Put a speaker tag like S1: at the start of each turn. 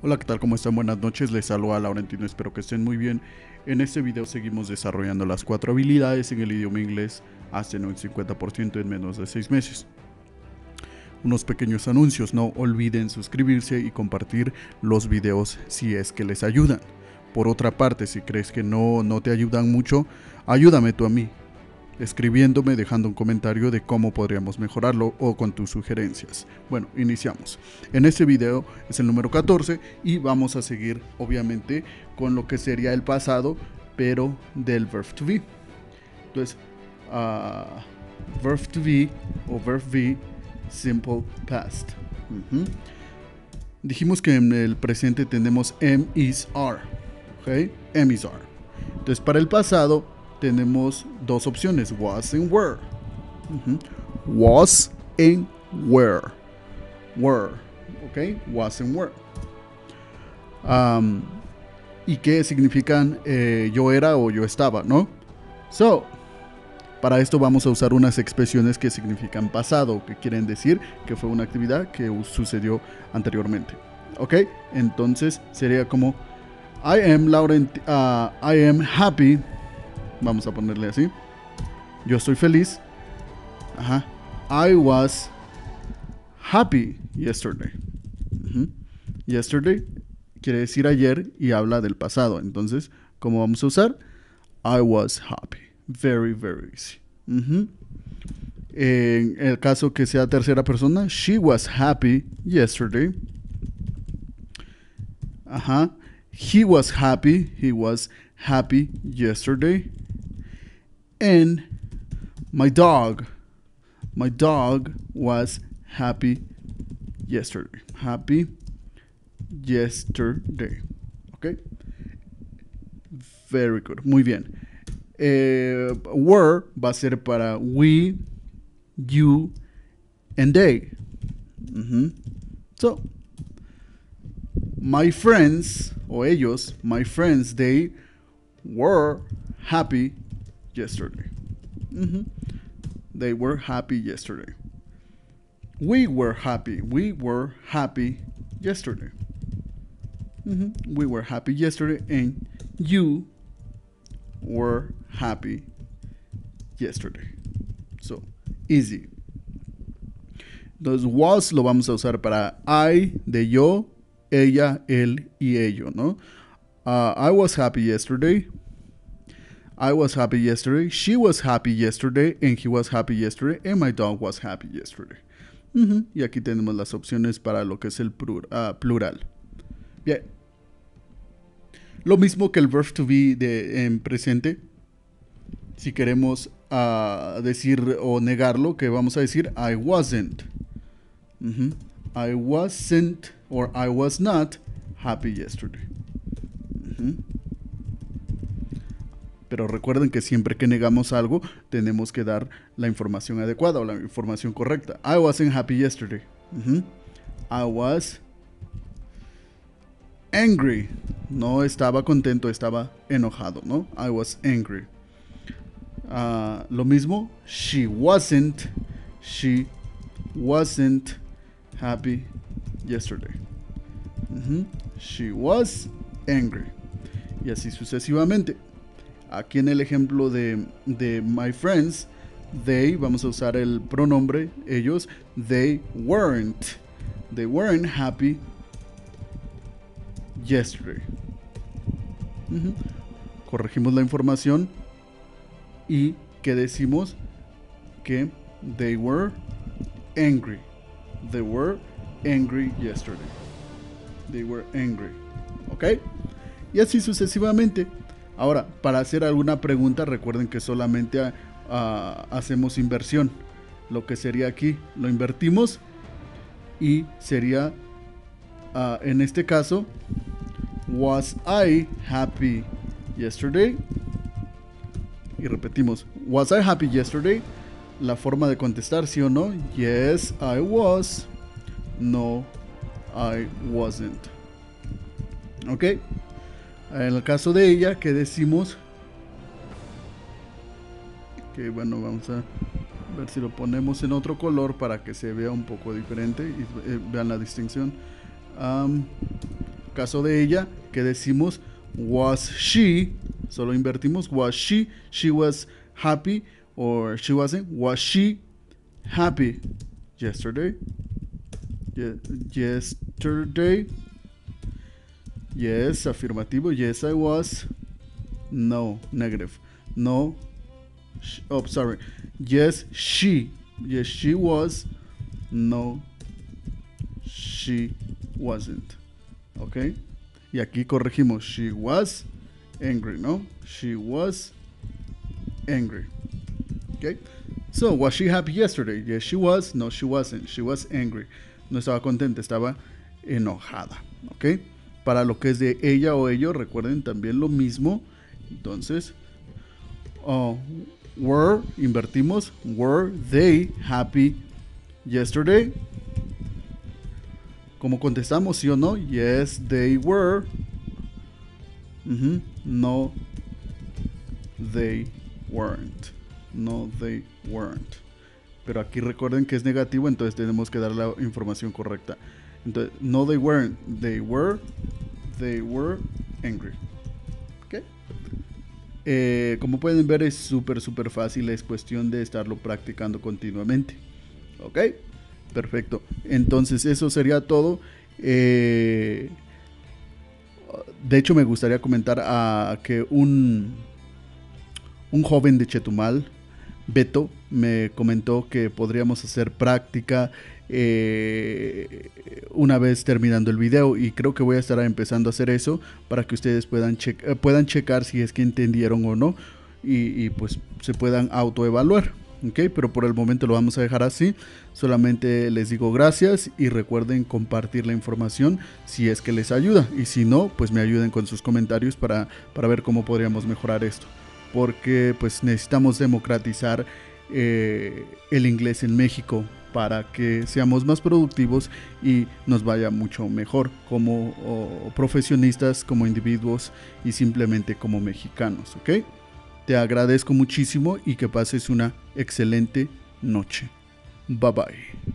S1: Hola, ¿qué tal? ¿Cómo están? Buenas noches, les saluda Laurentino, espero que estén muy bien. En este video seguimos desarrollando las 4 habilidades en el idioma inglés hacen un 50% en menos de 6 meses. Unos pequeños anuncios, no olviden suscribirse y compartir los videos si es que les ayudan. Por otra parte, si crees que no te ayudan mucho, ayúdame tú a mí, escribiéndome, dejando un comentario de cómo podríamos mejorarlo o con tus sugerencias. Bueno, iniciamos. En este video es el número 14 y vamos a seguir obviamente con lo que sería el pasado, pero del verb to be. Entonces, verb to be o verb be, simple past. Dijimos que en el presente tenemos am, is, are. ¿Ok? Am, is, are. Entonces, para el pasado tenemos dos opciones, was and were. Was and were. Were. ¿Ok? Was and were. ¿Y qué significan yo era o yo estaba, no? So, para esto vamos a usar unas expresiones que significan pasado, que quieren decir que fue una actividad que sucedió anteriormente. ¿Ok? Entonces sería como I am happy. Vamos a ponerle así. Yo estoy feliz. Ajá. I was happy yesterday. Yesterday quiere decir ayer y habla del pasado. Entonces, ¿cómo vamos a usar? I was happy. Very, very easy. En el caso que sea tercera persona, she was happy yesterday. Ajá. He was happy. He was happy yesterday. And my dog was happy yesterday. Happy yesterday. Okay. Very good. Muy bien. Were va a ser para we, you, and they. So, my friends, o ellos, my friends, they were happy yesterday. They were happy yesterday. We were happy. We were happy yesterday. We were happy yesterday, and you were happy yesterday. So, easy. Entonces, was lo vamos a usar para I, de yo, ella, él y ello, ¿no? I was happy yesterday. I was happy yesterday. She was happy yesterday. And he was happy yesterday. And my dog was happy yesterday. Y aquí tenemos las opciones para lo que es el plural. Bien. Lo mismo que el verb to be en presente. Si queremos decir o negarlo, que vamos a decir I wasn't. I wasn't or I was not happy yesterday. Pero recuerden que siempre que negamos algo, tenemos que dar la información adecuada o la información correcta. I wasn't happy yesterday. I was angry. No estaba contento, estaba enojado, ¿no? I was angry. Lo mismo, she wasn't happy yesterday. She was angry. Y así sucesivamente. Aquí en el ejemplo de my friends, they, vamos a usar el pronombre ellos, they weren't happy yesterday. Corregimos la información y que decimos que they were angry. They were angry yesterday. They were angry. ¿Ok? Y así sucesivamente. Ahora, para hacer alguna pregunta, recuerden que solamente hacemos inversión. Lo que sería aquí, lo invertimos y sería, en este caso, was I happy yesterday? Y repetimos, was I happy yesterday? La forma de contestar, sí o no. Yes, I was. No, I wasn't. ¿Ok? En el caso de ella, que decimos que bueno, vamos a ver si lo ponemos en otro color para que se vea un poco diferente y vean la distinción. caso de ella, ¿qué decimos? Was she, solo invertimos, was she was happy, or she wasn't, was she happy yesterday? Yesterday. Yes, afirmativo. Yes, I was. No, negative. No. Sorry. Yes, she. Yes, she was. No, she wasn't. Ok. Y aquí corregimos. She was angry, ¿no? She was angry. Okay. So, was she happy yesterday? Yes, she was. No, she wasn't. She was angry. No estaba contenta, estaba enojada. Ok. Para lo que es de ella o ellos, recuerden también lo mismo. Entonces, were, invertimos. Were they happy yesterday? ¿Cómo contestamos? ¿Sí o no? Yes, they were. No, they weren't. No, they weren't. Pero aquí recuerden que es negativo, entonces tenemos que dar la información correcta. Entonces, no, they weren't. They were angry. ¿Ok? Como pueden ver, es súper fácil. Es cuestión de estarlo practicando continuamente. ¿Ok? Perfecto. Entonces, eso sería todo. De hecho, me gustaría comentar que un joven de Chetumal, Beto, me comentó que podríamos hacer práctica una vez terminando el video, y creo que voy a estar empezando a hacer eso para que ustedes puedan checar si es que entendieron o no, y pues se puedan autoevaluar. Ok, pero por el momento lo vamos a dejar así. Solamente les digo gracias y recuerden compartir la información si es que les ayuda, y si no, pues me ayuden con sus comentarios para ver cómo podríamos mejorar esto, porque pues necesitamos democratizar el inglés en México para que seamos más productivos y nos vaya mucho mejor como profesionistas, como individuos y simplemente como mexicanos. ¿Ok? Te agradezco muchísimo y que pases una excelente noche. Bye bye.